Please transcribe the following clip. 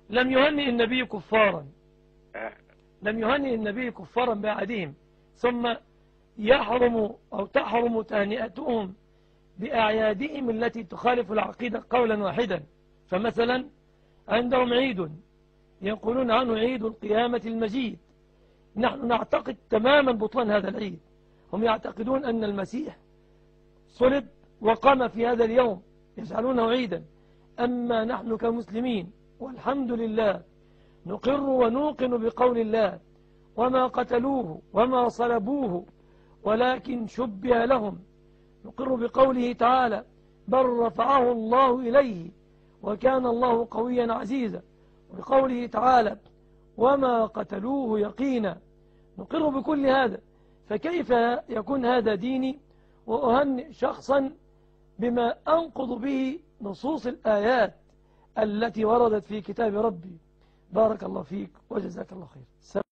لم يهنئ النبي كفارا، لم يهنئ النبي كفارا بعدهم، ثم يحرم أو تحرم تهنئتهم بأعيادهم التي تخالف العقيدة قولا واحدا. فمثلا عندهم عيد يقولون عنه عيد القيامة المجيد، نحن نعتقد تماما بطلان هذا العيد. هم يعتقدون أن المسيح صلب وقام في هذا اليوم، يجعلونه عيدا. أما نحن كمسلمين والحمد لله نقر ونوقن بقول الله: وما قتلوه وما صلبوه ولكن شبه لهم. نقر بقوله تعالى: بل رفعه الله إليه وكان الله قويا عزيزا. وبقوله تعالى: وما قتلوه يقينا. نقر بكل هذا، فكيف يكون هذا ديني وأهنئ شخصا بما أنقض به نصوص الآيات التي وردت في كتاب ربي؟ بارك الله فيك وجزاك الله خير.